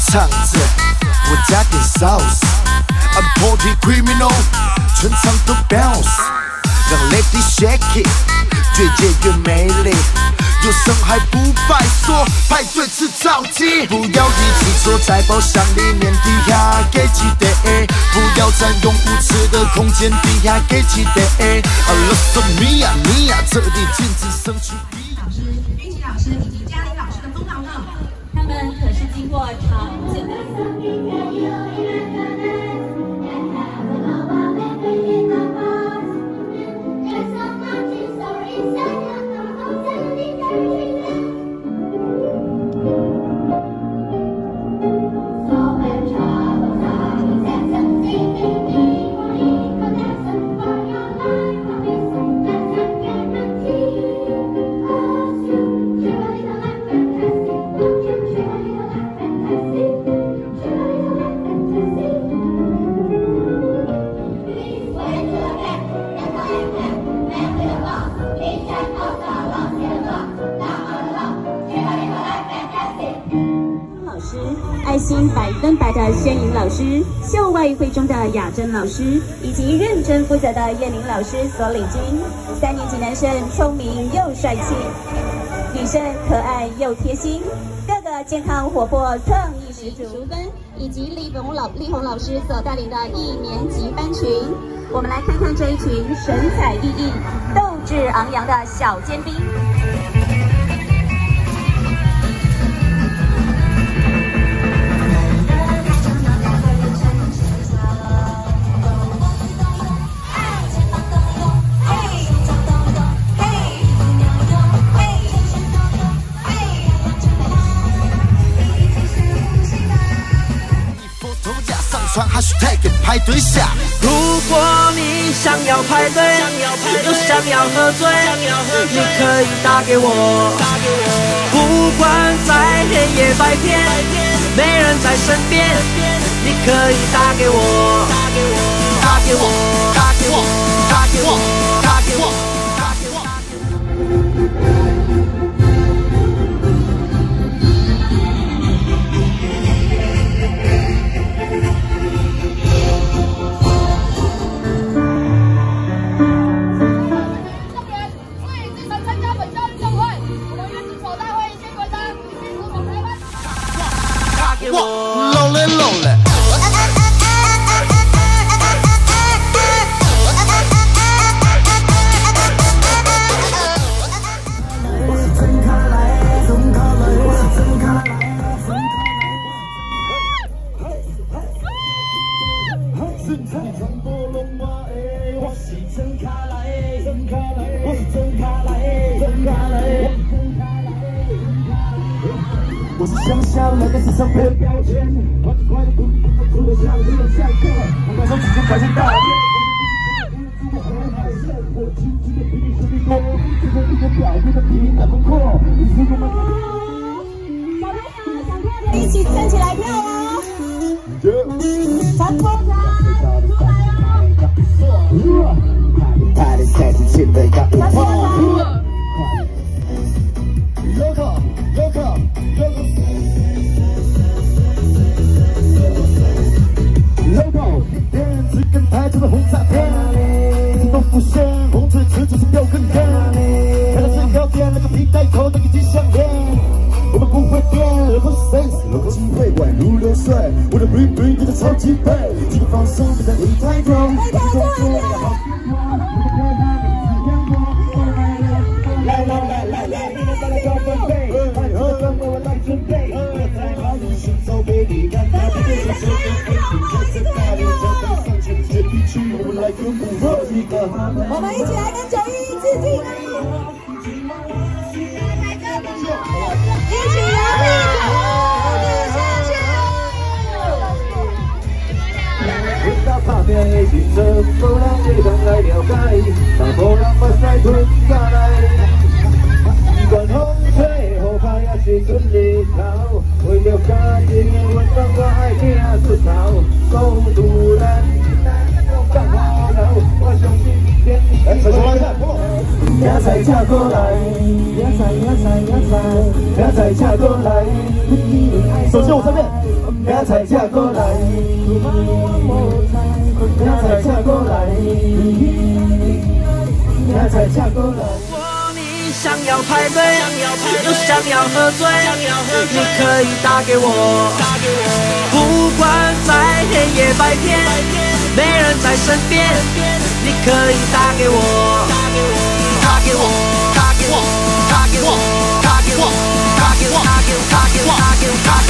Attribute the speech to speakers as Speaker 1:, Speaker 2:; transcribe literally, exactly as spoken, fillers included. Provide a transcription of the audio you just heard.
Speaker 1: 唱着，我加点 sauce。I'm party criminal， 全场都 bounce， 让 lady shake it， 越夜越美丽。有生还不拜说，派对制造机，不要一起坐在包厢里面底下给几对 A， 不要占用无耻的空间底下给几对 A。啊，勒索米娅米娅，这里禁止生出。
Speaker 2: 老师、玉琴老师以及嘉玲老师的功劳呢？他们可是经过长久的。 爱心百分百的宣颖老师，校外汇中的雅珍老师，以及认真负责的叶玲老师所领军。三年级男生聪明又帅气，女生可爱又贴心，个个健康活泼，创意十足。分以及李本老丽红老师所带领的一年级班群，我们来看看这一群神采奕奕、斗志昂扬的小尖兵。
Speaker 1: hashtag 排队下。
Speaker 3: 如果你想要排队，又想要喝醉，你可以打给我。不管在黑夜白天，没人在身边，你可以打给我，打给我，打给我，打给我，打给我，打给我。
Speaker 1: 漏了漏了。
Speaker 4: 我是乡下来的时尚配标签，快快的滚，除了下课下课，我马上直接改成大便。我轻轻的比你实力多，最后一个表现的比你难不错。你是我们小朋友想跳的一起站起来跳哦！长风船出来哦！派的才是现在要舞跑。 Local, local, local， 电子跟台中的轰炸片，自动浮现，红嘴吃就是标根根。看到最高点那个皮带扣那个金项链，我们不会变。local sense，local 机会，宛如流水。我的 bling bling 就是超级配，这个放松不在你抬头。来来来来来，你们再来高分贝，快和跟我来准备。在马路行走给你看，他的对手手跟 A 在大脸上上前这一曲，我们来个舞和一个。我们一起来跟九一一致敬啊！一起来为九一一献唱！闻到旁边的汽车，无人会当来了解，但无人把塞吞下来。 不管风吹雨打也是出日头，为了家庭的温暖，我爱拼出头。孤独咱讲好路，我相信一天。来，手手来看，明仔车过来，明仔明仔明仔，明仔车过来。首先我这边。 明仔才过来，明仔才过来，明仔才过来。
Speaker 3: 你想要排队，又想要喝醉，你可以打给我。不管在黑夜白天，没人在身边，你可以打给我。打给我，打给我，打给我，打给我，打给我，打给我，打给我，打给我。